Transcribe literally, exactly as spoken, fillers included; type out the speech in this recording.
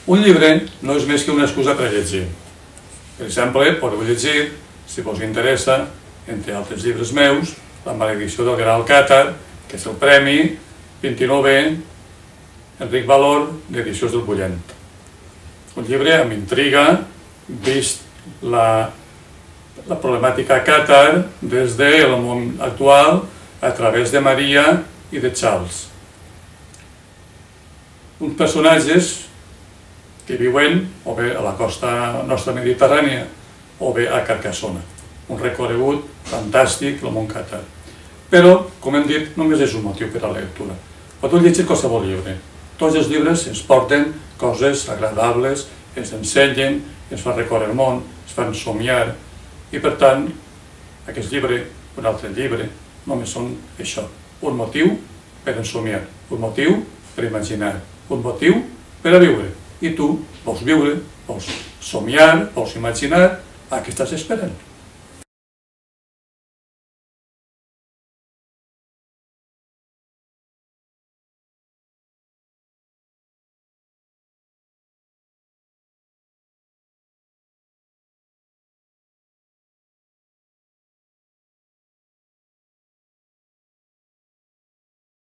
Un llibre no és més que una excusa per llegir. Per exemple, podeu llegir, si vos interessa, entre altres llibres meus, La maledicció del gra Alcàtar, que és el premi vint-i-novè Enric Valor d'Edicions del Bullent. Un llibre amb intriga, vist la, la problemàtica càtar des del món actual a través de Maria i de Charles. Uns personatges que viuen o bé a la costa nostra mediterrània o bé a Carcassona. Un recorregut fantàstic del món càtar. Però, com hem dit, només és un motiu per a la lectura. Podeu llegir qualsevol llibre. Tots els llibres ens porten coses agradables, ens ensenyen, ens fan recórrer el món, ens fan somiar, i per tant, aquest llibre, un altre llibre, només són això, un motiu per ensomiar, un motiu per imaginar, un motiu per a viure. I tu vols viure, vols somiar, vols imaginar, a què estàs esperant?